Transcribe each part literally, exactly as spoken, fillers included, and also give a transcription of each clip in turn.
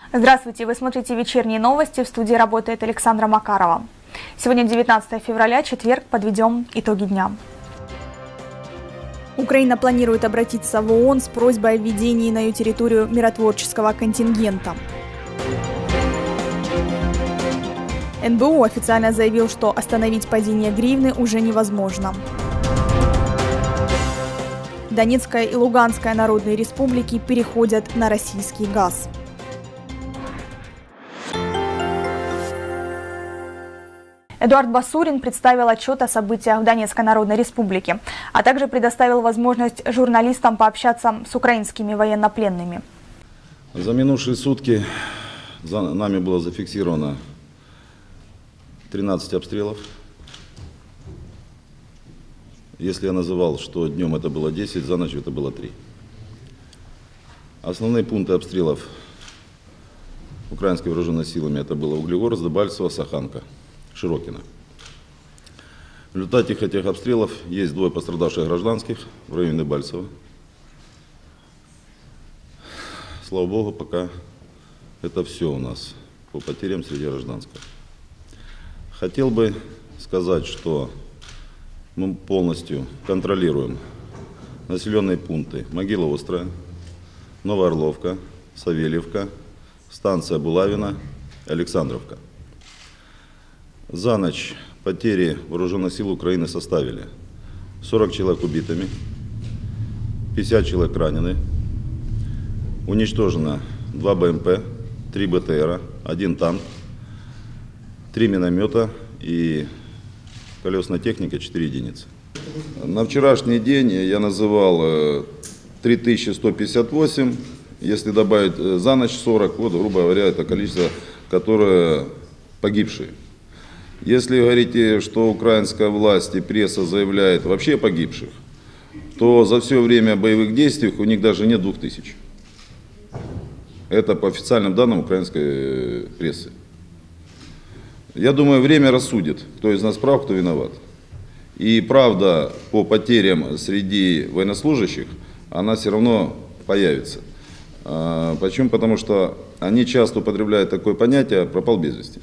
Здравствуйте, вы смотрите вечерние новости, в студии работает Александра Макарова. Сегодня девятнадцатое февраля, четверг, подведем итоги дня. Украина планирует обратиться в ООН с просьбой о введении на ее территорию миротворческого контингента. эн бэ у официально заявил, что остановить падение гривны уже невозможно. Донецкая и Луганская народные республики переходят на российский газ. Эдуард Басурин представил отчет о событиях в Донецкой Народной Республике, а также предоставил возможность журналистам пообщаться с украинскими военнопленными. За минувшие сутки за нами было зафиксировано тринадцать обстрелов. Если я называл, что днем это было десять, за ночь это было три. Основные пункты обстрелов украинскими вооруженными силами это было Углегорск, Дебальцево, Саханка, Широкино. В результате этих обстрелов есть двое пострадавших гражданских в районе Дебальцева. Слава Богу, пока это все у нас по потерям среди гражданского. Хотел бы сказать, что мы полностью контролируем населенные пункты Могила Острая, Новоорловка, Савельевка, станция Булавина, Александровка. За ночь потери вооруженных сил Украины составили сорок человек убитыми, пятьдесят человек ранены, уничтожено два бэ эм пэ, три бэ тэ эра, один танк, три миномета и колесная техника четыре единицы. На вчерашний день я называл три тысячи сто пятьдесят восемь, если добавить за ночь сорок, вот, грубо говоря, это количество, которое погибшие. Если говорите, что украинская власть и пресса заявляет вообще о погибших, то за все время боевых действий у них даже нет двух тысяч. Это по официальным данным украинской прессы. Я думаю, время рассудит, кто из нас прав, кто виноват. И правда по потерям среди военнослужащих, она все равно появится. Почему? Потому что они часто употребляют такое понятие «пропал без вести».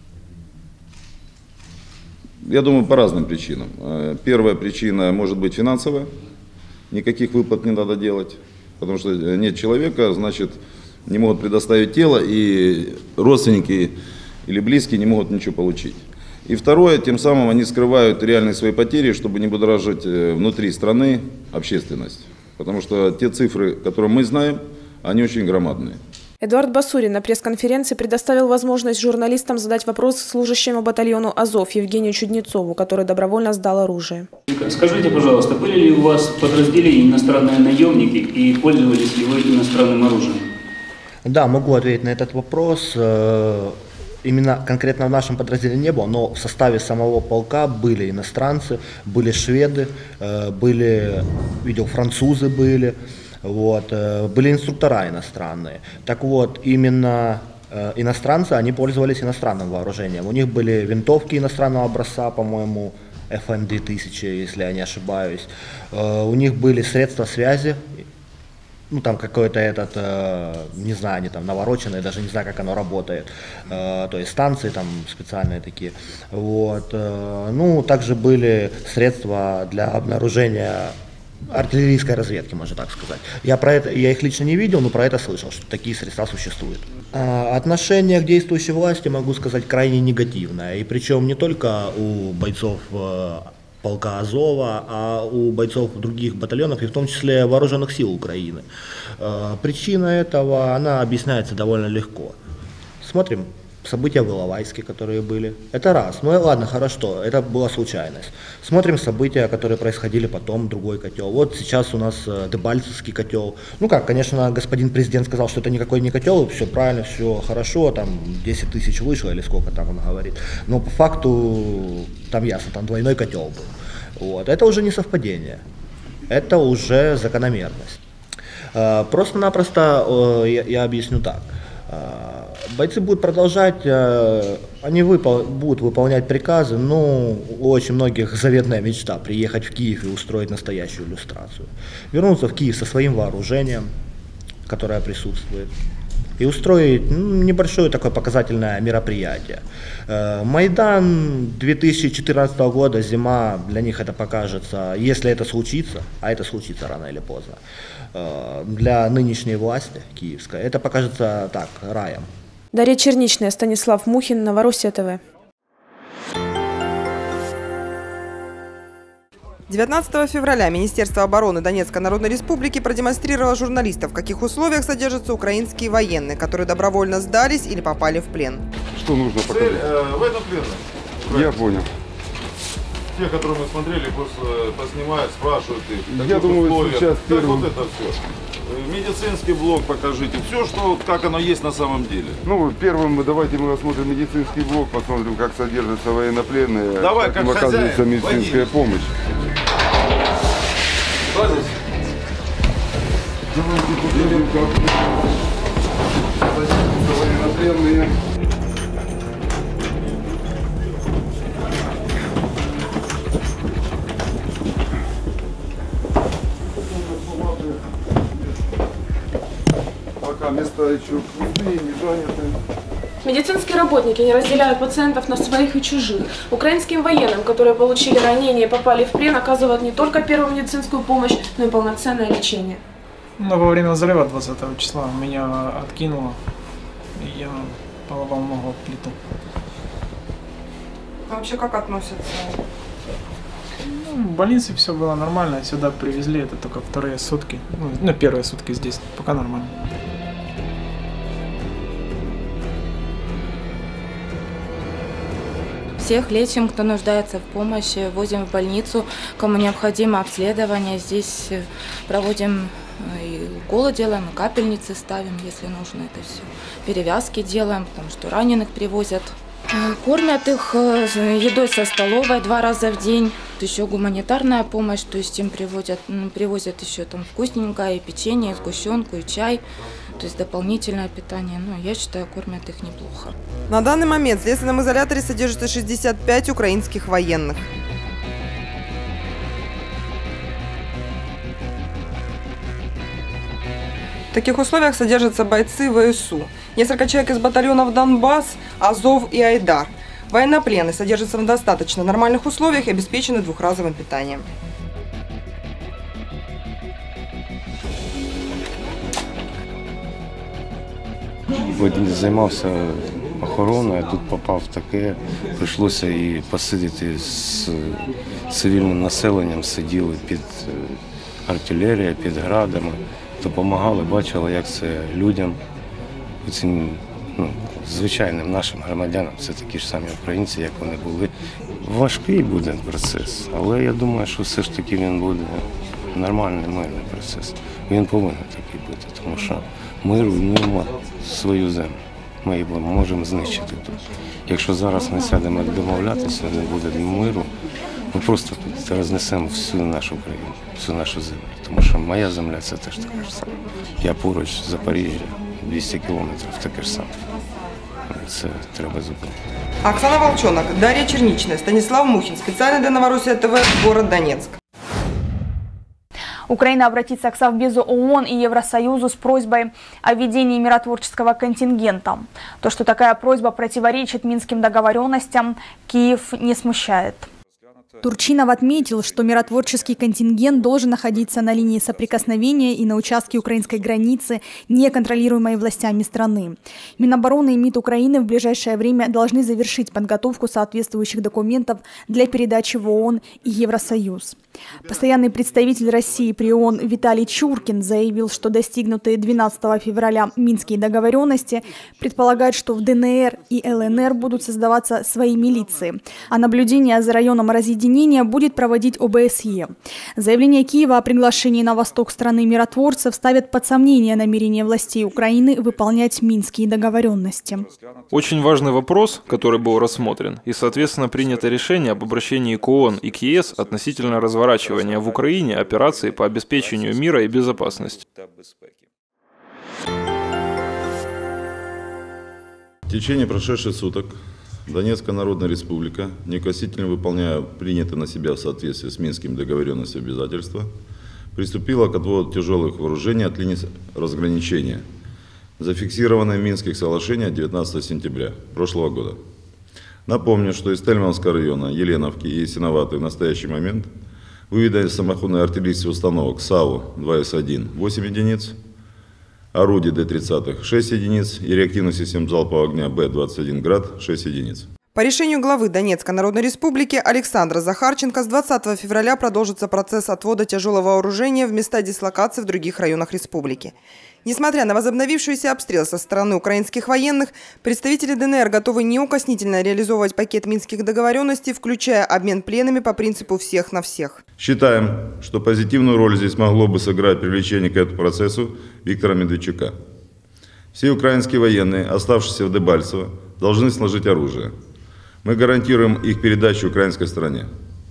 Я думаю, по разным причинам. Первая причина может быть финансовая. Никаких выплат не надо делать, потому что нет человека, значит, не могут предоставить тело, и родственники или близкие не могут ничего получить. И второе, тем самым они скрывают реальные свои потери, чтобы не будоражить внутри страны общественность. Потому что те цифры, которые мы знаем, они очень громадные. Эдуард Басурин на пресс-конференции предоставил возможность журналистам задать вопрос служащему батальону «Азов» Евгению Чуднецову, который добровольно сдал оружие. Скажите, пожалуйста, были ли у вас в подразделении иностранные наемники и пользовались ли вы иностранным оружием? Да, могу ответить на этот вопрос. Именно конкретно в нашем подразделении не было, но в составе самого полка были иностранцы, были шведы, были, видел, французы были. Вот, были инструктора иностранные. Так вот, именно э, иностранцы, они пользовались иностранным вооружением. У них были винтовки иностранного образца, по-моему, эф эм дэ тысяча, если я не ошибаюсь. Э, у них были средства связи, ну там какой-то этот, э, не знаю, они там навороченные, даже не знаю, как оно работает. Э, то есть станции там специальные такие. Вот, э, ну, также были средства для обнаружения артиллерийской разведки, можно так сказать. Я, про это, я их лично не видел, но про это слышал, что такие средства существуют. А, отношение к действующей власти, могу сказать, крайне негативное. И причем не только у бойцов э, полка Азова, а у бойцов других батальонов, и в том числе вооруженных сил Украины. Э, причина этого, она объясняется довольно легко. Смотрим события в Иловайске, которые были. Это раз. Ну и ладно, хорошо, это была случайность. Смотрим события, которые происходили потом, другой котел. Вот сейчас у нас э, Дебальцевский котел. Ну как, конечно, господин президент сказал, что это никакой не котел, все правильно, все хорошо, там десять тысяч вышло или сколько там он говорит. Но по факту, там ясно, там двойной котел был. Вот. Это уже не совпадение, это уже закономерность. Э, просто-напросто э, я, я объясню так. Бойцы будут продолжать, они выпол будут выполнять приказы, но у очень многих заветная мечта приехать в Киев и устроить настоящую иллюстрацию. Вернуться в Киев со своим вооружением, которое присутствует. и устроить ну, небольшое такое показательное мероприятие. Майдан две тысячи четырнадцатого года, зима, для них это покажется, если это случится, а это случится рано или поздно, для нынешней власти киевской, это покажется так, раем. Дарья Черничная, Станислав Мухин, Новороссия ТВ. девятнадцатого февраля Министерство обороны Донецкой Народной Республики продемонстрировало журналистам, в каких условиях содержатся украинские военные, которые добровольно сдались или попали в плен. Что нужно показать? Цель э, военнопленных. Я понял. Те, которые мы смотрели, просто поснимают, спрашивают их. Я думаю, условиях. сейчас первым... Вот это все. Медицинский блок покажите. Все, что, как оно есть на самом деле. Ну, первым давайте мы осмотрим медицинский блок, посмотрим, как содержатся военнопленные, Давай, как как им оказывается хозяин, медицинская водитель. помощь. Давайте посмотрим, как содержатся военнопленные. Пока места еще пустые, не заняты. Медицинские работники не разделяют пациентов на своих и чужих. Украинским военным, которые получили ранения и попали в плен, оказывают не только первую медицинскую помощь, но и полноценное лечение. Но во время взрыва двадцатого числа меня откинуло, и я поломал ногу об плиту. А вообще как относятся? Ну, в больнице все было нормально, сюда привезли, это только вторые сутки, ну, ну первые сутки здесь, пока нормально. Всех лечим, кто нуждается в помощи, возим в больницу, кому необходимо обследование. Здесь проводим и уколы делаем, и капельницы ставим, если нужно это все. Перевязки делаем, потому что раненых привозят. Кормят их едой со столовой два раза в день. Еще гуманитарная помощь, то есть им привозят, привозят еще там вкусненькое, и печенье, и сгущенку, и чай. То есть дополнительное питание. Ну, я считаю, кормят их неплохо. На данный момент в следственном изоляторе содержится шестьдесят пять украинских военных. В таких условиях содержатся бойцы ВСУ. Несколько человек из батальонов Донбасс, Азов и Айдар. Военнопленные содержатся в достаточно нормальных условиях и обеспечены двухразовым питанием. Займався охороною, а тут попав в таке, прийшлося і посидіти з цивільним населенням, сиділи під артилерією, під градами, допомагали, бачили, як це людям, цим ну, звичайним нашим громадянам, це такі ж самі українці, як вони були. Важкий буде процес, але я думаю, що все ж таки він буде нормальний, мирний процес. Він повинен такий бути, тому що ми руйнуємо свою землю, ми її можемо знищити тут. Якщо зараз не сядемо домовлятися, не буде миру, ми просто тут рознесемо всю нашу країну, всю нашу землю. Тому що моя земля – це теж така ж сама. Я поруч з Запоріжжя, двісті кілометрів, таке ж саме. Це треба зупинити. Оксана Волчонок, Дарья Черничная, Станислав Мухин. Специально для Новороссия ТВ, город Донецк. Украина обратится к Совбезу ООН и Евросоюзу с просьбой о введении миротворческого контингента. То, что такая просьба противоречит минским договоренностям, Киев не смущает. Турчинов отметил, что миротворческий контингент должен находиться на линии соприкосновения и на участке украинской границы, не контролируемой властями страны. Минобороны и МИД Украины в ближайшее время должны завершить подготовку соответствующих документов для передачи в ООН и Евросоюз. Постоянный представитель России при ООН Виталий Чуркин заявил, что достигнутые двенадцатого февраля минские договоренности предполагают, что в ДНР и ЛНР будут создаваться свои милиции, а наблюдение за районом разъединения будет проводить ОБСЕ. Заявление Киева о приглашении на восток страны миротворцев ставит под сомнение намерение властей Украины выполнять минские договоренности. Очень важный вопрос, который был рассмотрен, и, соответственно, принято решение об обращении к ООН и к ЕС относительно разворачивания в Украине операций по обеспечению мира и безопасности. В течение прошедших суток Донецкая Народная Республика, неукоснительно выполняя принятые на себя в соответствии с Минскими договоренностями обязательства, приступила к отводу тяжелых вооружений от линии разграничения, зафиксированной в Минских соглашениях девятнадцатого сентября прошлого года. Напомню, что из Тельмановского района, Еленовки и Ясиноватой в настоящий момент выведены самоходные артиллерийские установок САУ два эс один восемь единиц, орудий Д тридцать шесть единиц и реактивных систем залпового огня Б двадцать один Град шесть единиц. По решению главы Донецкой Народной Республики Александра Захарченко с двадцатого февраля продолжится процесс отвода тяжелого вооружения в места дислокации в других районах республики. Несмотря на возобновившийся обстрел со стороны украинских военных, представители ДНР готовы неукоснительно реализовывать пакет минских договоренностей, включая обмен пленными по принципу «всех на всех». Считаем, что позитивную роль здесь могло бы сыграть привлечение к этому процессу Виктора Медведчука. Все украинские военные, оставшиеся в Дебальцево, должны сложить оружие. Мы гарантируем их передачу украинской стороне.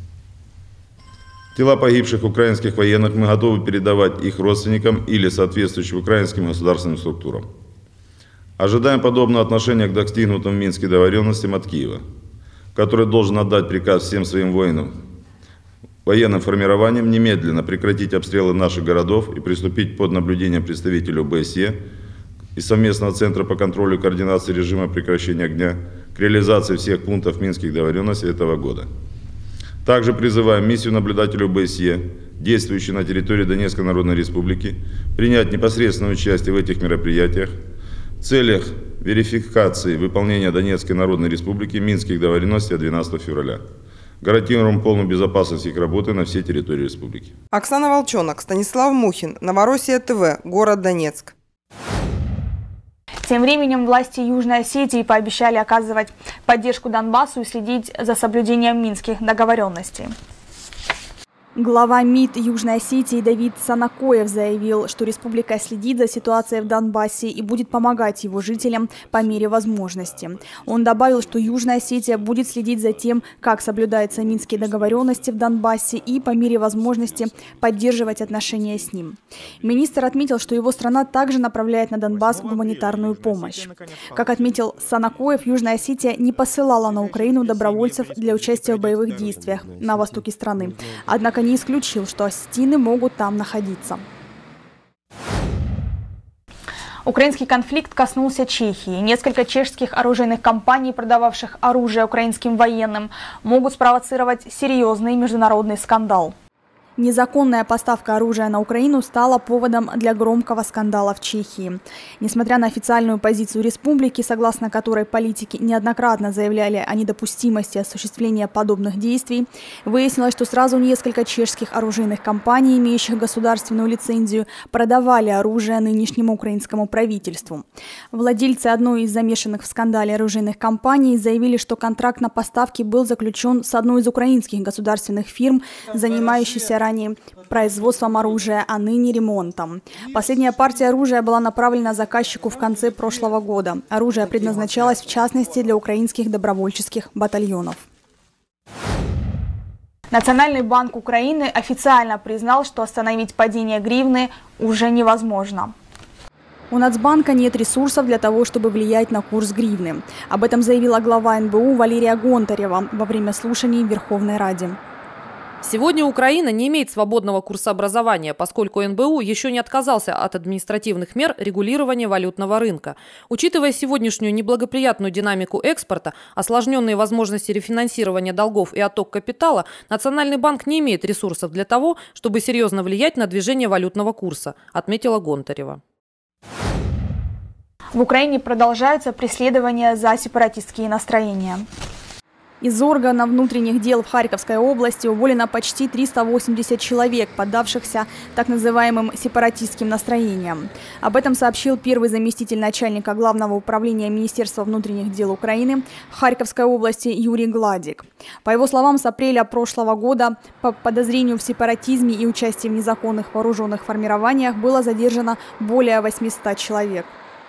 Тела погибших украинских военных мы готовы передавать их родственникам или соответствующим украинским государственным структурам. Ожидаем подобного отношения к достигнутым в Минске договоренностям от Киева, который должен отдать приказ всем своим воинам, военным формированиям немедленно прекратить обстрелы наших городов и приступить под наблюдением представителей О Бэ Эс Е и совместного Центра по контролю и координации режима прекращения огня к реализации всех пунктов Минских договоренностей этого года. Также призываем миссию наблюдателей О Бэ Эс Е, действующую на территории Донецкой Народной Республики, принять непосредственное участие в этих мероприятиях в целях верификации выполнения Донецкой Народной Республики Минских договоренностей от двенадцатого февраля. Гарантируем полную безопасность их работы на всей территории республики. Оксана Волчонок, Станислав Мухин, Новороссия ТВ, город Донецк. Тем временем власти Южной Осетии пообещали оказывать поддержку Донбассу и следить за соблюдением минских договоренностей. Глава МИД Южной Осетии Давид Санакоев заявил, что республика следит за ситуацией в Донбассе и будет помогать его жителям по мере возможности. Он добавил, что Южная Осетия будет следить за тем, как соблюдаются минские договоренности в Донбассе и по мере возможности поддерживать отношения с ним. Министр отметил, что его страна также направляет на Донбасс гуманитарную помощь. Как отметил Санакоев, Южная Осетия не посылала на Украину добровольцев для участия в боевых действиях на востоке страны. Однако не исключил, что осетины могут там находиться. Украинский конфликт коснулся Чехии. Несколько чешских оружейных компаний, продававших оружие украинским военным, могут спровоцировать серьезный международный скандал. Незаконная поставка оружия на Украину стала поводом для громкого скандала в Чехии. Несмотря на официальную позицию республики, согласно которой политики неоднократно заявляли о недопустимости осуществления подобных действий, выяснилось, что сразу несколько чешских оружейных компаний, имеющих государственную лицензию, продавали оружие нынешнему украинскому правительству. Владельцы одной из замешанных в скандале оружейных компаний заявили, что контракт на поставки был заключен с одной из украинских государственных фирм, занимающейся ранее производством оружия, а ныне ремонтом. Последняя партия оружия была направлена заказчику в конце прошлого года. Оружие предназначалось в частности для украинских добровольческих батальонов. Национальный банк Украины официально признал, что остановить падение гривны уже невозможно. У Нацбанка нет ресурсов для того, чтобы влиять на курс гривны. Об этом заявила глава эн бэ у Валерия Гонтарева во время слушаний в Верховной Раде. Сегодня Украина не имеет свободного курсообразования, поскольку эн бэ у еще не отказался от административных мер регулирования валютного рынка. Учитывая сегодняшнюю неблагоприятную динамику экспорта, осложненные возможности рефинансирования долгов и отток капитала, Национальный банк не имеет ресурсов для того, чтобы серьезно влиять на движение валютного курса, отметила Гонтарева. В Украине продолжаются преследования за сепаратистские настроения. Из органов внутренних дел в Харьковской области уволено почти триста восемьдесят человек, поддавшихся так называемым сепаратистским настроениям. Об этом сообщил первый заместитель начальника Главного управления Министерства внутренних дел Украины в Харьковской области Юрий Гладик. По его словам, с апреля прошлого года по подозрению в сепаратизме и участии в незаконных вооруженных формированиях было задержано более восьмисот человек.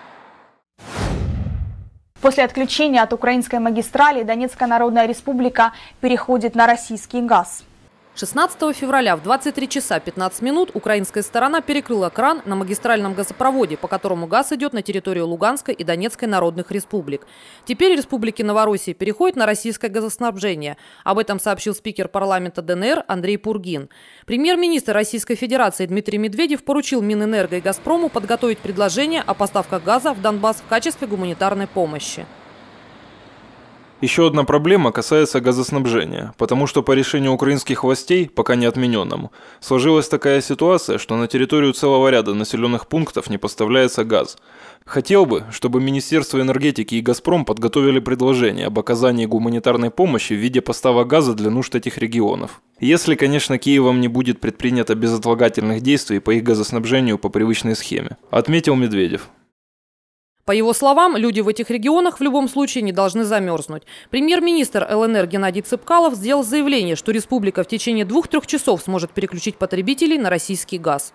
После отключения от украинской магистрали Донецкая Народная Республика переходит на российский газ. шестнадцатого февраля в двадцать три часа пятнадцать минут украинская сторона перекрыла кран на магистральном газопроводе, по которому газ идет на территорию Луганской и Донецкой народных республик. Теперь республики Новороссии переходят на российское газоснабжение. Об этом сообщил спикер парламента ДНР Андрей Пургин. Премьер-министр Российской Федерации Дмитрий Медведев поручил Минэнерго и Газпрому подготовить предложение о поставках газа в Донбасс в качестве гуманитарной помощи. Еще одна проблема касается газоснабжения, потому что по решению украинских властей, пока не отмененному, сложилась такая ситуация, что на территорию целого ряда населенных пунктов не поставляется газ. Хотел бы, чтобы Министерство энергетики и «Газпром» подготовили предложение об оказании гуманитарной помощи в виде поставок газа для нужд этих регионов. Если, конечно, Киевом не будет предпринято безотлагательных действий по их газоснабжению по привычной схеме, отметил Медведев. По его словам, люди в этих регионах в любом случае не должны замерзнуть. Премьер-министр ЛНР Геннадий Цыпкалов сделал заявление, что республика в течение двух-трех часов сможет переключить потребителей на российский газ.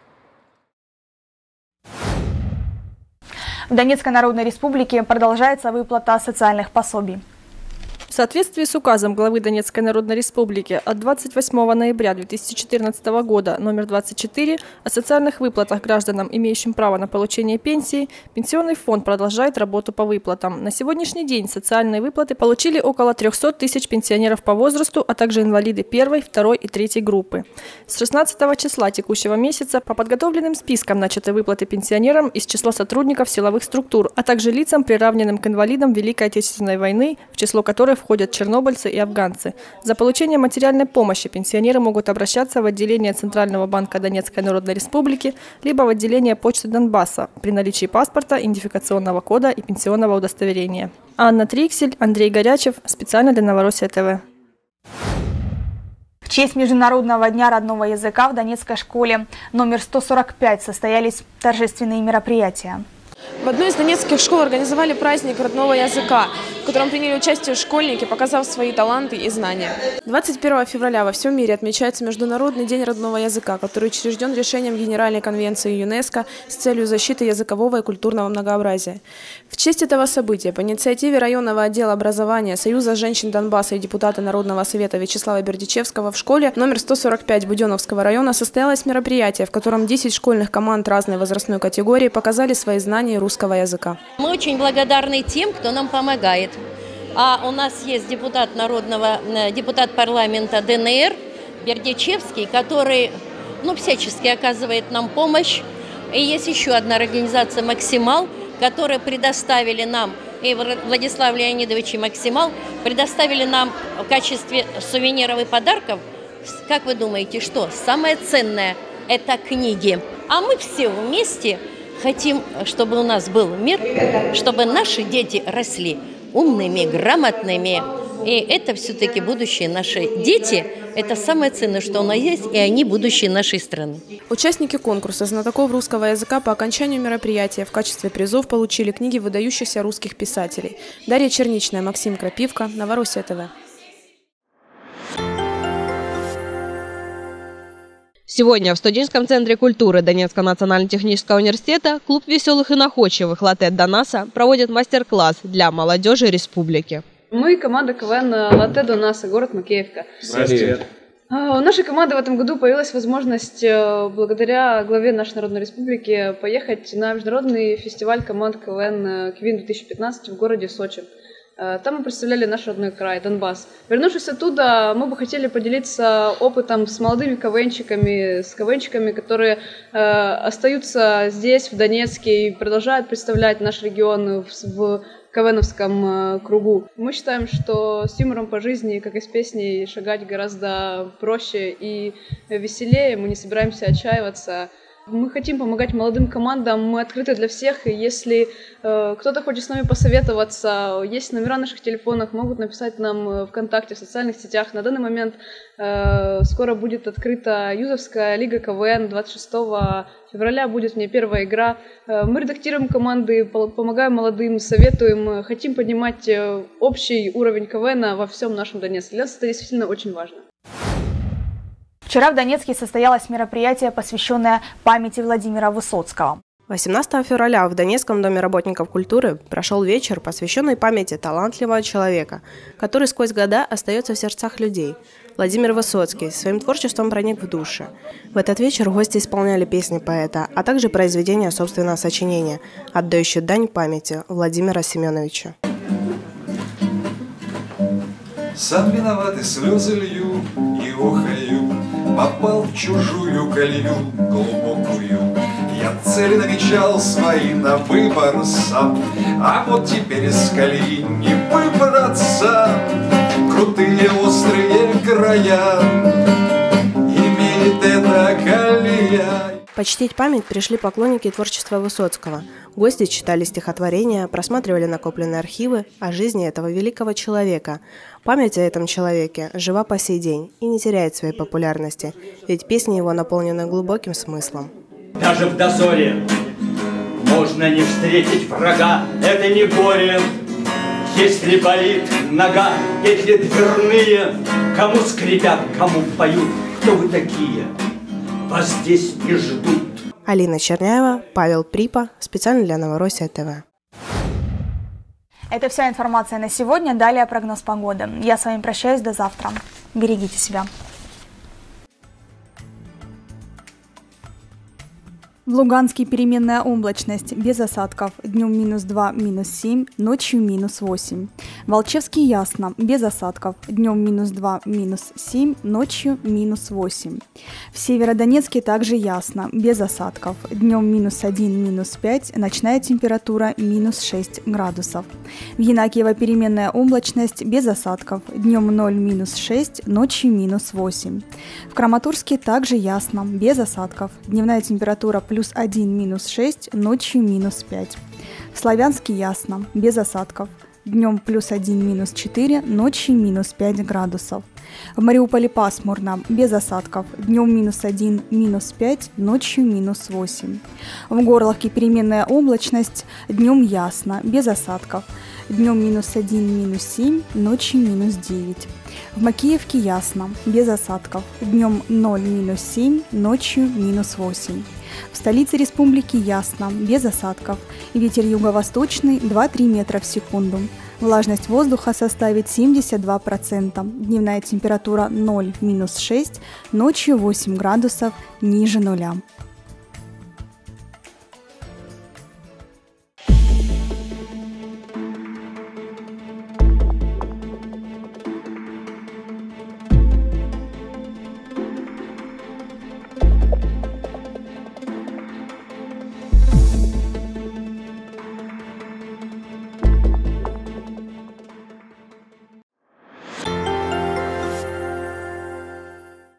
В Донецкой Народной Республике продолжается выплата социальных пособий. В соответствии с указом главы Донецкой Народной Республики от двадцать восьмого ноября две тысячи четырнадцатого года номер двадцать четыре о социальных выплатах гражданам, имеющим право на получение пенсии, Пенсионный фонд продолжает работу по выплатам. На сегодняшний день социальные выплаты получили около трёхсот тысяч пенсионеров по возрасту, а также инвалиды первой, второй и третьей группы. С шестнадцатого числа текущего месяца по подготовленным спискам начаты выплаты пенсионерам из числа сотрудников силовых структур, а также лицам, приравненным к инвалидам Великой Отечественной войны, в число которых входят чернобыльцы и афганцы. За получение материальной помощи пенсионеры могут обращаться в отделение Центрального банка Донецкой Народной Республики либо в отделение Почты Донбасса при наличии паспорта, идентификационного кода и пенсионного удостоверения. Анна Триксель, Андрей Горячев. Специально для Новороссия ТВ. В честь Международного дня родного языка в Донецкой школе номер сто сорок пять состоялись торжественные мероприятия. В одной из донецких школ организовали праздник родного языка, в котором приняли участие школьники, показав свои таланты и знания. двадцать первого февраля во всем мире отмечается Международный день родного языка, который учрежден решением Генеральной конвенции ЮНЕСКО с целью защиты языкового и культурного многообразия. В честь этого события по инициативе районного отдела образования Союза женщин Донбасса и депутата Народного совета Вячеслава Бердичевского в школе номер сто сорок пять Буденновского района состоялось мероприятие, в котором десять школьных команд разной возрастной категории показали свои знания русского языка. Мы очень благодарны тем, кто нам помогает. А у нас есть депутат народного, депутат парламента ДНР Бердичевский, который ну, всячески оказывает нам помощь. И есть еще одна организация «Максимал», которые предоставили нам, и Владислав Леонидович и «Максимал» предоставили нам в качестве сувениров и подарков, как вы думаете, что? Самое ценное – это книги. А мы все вместе хотим, чтобы у нас был мир, чтобы наши дети росли умными, грамотными. И это все-таки будущее наши дети. Это самое ценное, что у нас есть, и они будущее нашей страны. Участники конкурса знатоков русского языка по окончанию мероприятия в качестве призов получили книги выдающихся русских писателей. Дарья Черничная, Максим Крапивка, Новороссия ТВ. Сегодня в студенческом центре культуры Донецкого национально-технического университета клуб веселых и находчивых «Латте Донаса» проводит мастер-класс для молодежи республики. Мы команда КВН «Латте Донаса», город Макеевка. Привет. У нашей команды в этом году появилась возможность, благодаря главе нашей Народной Республики, поехать на международный фестиваль команд КВН «Квин две тысячи пятнадцать» в городе Сочи. Там мы представляли наш родной край, Донбасс. Вернувшись оттуда, мы бы хотели поделиться опытом с молодыми КВНщиками, с КВНщиками, которые э, остаются здесь, в Донецке, и продолжают представлять наш регион в, в КВНовском э, кругу. Мы считаем, что с юмором по жизни, как и с песней, шагать гораздо проще и веселее. Мы не собираемся отчаиваться. Мы хотим помогать молодым командам, мы открыты для всех, и если э, кто-то хочет с нами посоветоваться, есть номера наших телефонов, могут написать нам ВКонтакте, в социальных сетях. На данный момент э, скоро будет открыта Юзовская лига КВН, двадцать шестого февраля будет в ней первая игра. Э, мы редактируем команды, помогаем молодым, советуем, хотим поднимать общий уровень КВН во всем нашем Донецке. Для нас это действительно очень важно. Вчера в Донецке состоялось мероприятие, посвященное памяти Владимира Высоцкого. восемнадцатого февраля в Донецком доме работников культуры прошел вечер, посвященный памяти талантливого человека, который сквозь года остается в сердцах людей. Владимир Высоцкий своим творчеством проник в души. В этот вечер гости исполняли песни поэта, а также произведения собственного сочинения, отдающие дань памяти Владимира Семеновича. Сам виноват и слезы лью, и охаю, попал в чужую колею глубокую. Я цели намечал свои на выбор сам, а вот теперь из колеи не выбраться. Крутые острые края имеет эта колея. Почтить память пришли поклонники творчества Высоцкого. Гости читали стихотворения, просматривали накопленные архивы о жизни этого великого человека. Память о этом человеке жива по сей день и не теряет своей популярности, ведь песни его наполнены глубоким смыслом. Даже в дозоре можно не встретить врага, это не горе. Если болит нога, если дверные, кому скрипят, кому поют, кто вы такие? Вас здесь не ждут. Алина Черняева, Павел Припа, специально для Новороссия ТВ. Это вся информация на сегодня. Далее прогноз погоды. Я с вами прощаюсь до завтра. Берегите себя. В Луганске переменная облачность, без осадков. Днем минус два, минус семь, ночью минус восемь. В Алчевске ясно, без осадков. Днем минус два, минус семь, ночью минус восемь. В Северодонецке также ясно, без осадков. Днем минус один, минус пять, ночная температура минус шесть градусов. В Янакиево переменная облачность, без осадков. Днем ноль, минус шесть, ночью минус восемь. В Краматорске также ясно, без осадков. Дневная температура плюс один, минус шесть, ночью минус пять. В Славянске ясно, без осадков. Днем плюс один, минус четыре, ночью минус пять градусов. В Мариуполе пасмурно, без осадков. Днем минус один, минус пять, ночью минус восемь. В Горловке переменная облачность, днем ясно, без осадков. Днем минус один, минус семь, ночью минус девять. В Макеевке ясно, без осадков. Днем ноль, минус семь, ночью минус восемь. В столице республики ясно, без осадков. Ветер юго-восточный два-три метра в секунду. Влажность воздуха составит семьдесят два процента. Дневная температура ноль, минус шесть, ночью восемь градусов ниже нуля.